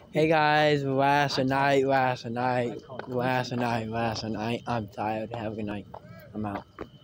Hey guys, last night. I'm tired. Have a good night. I'm out.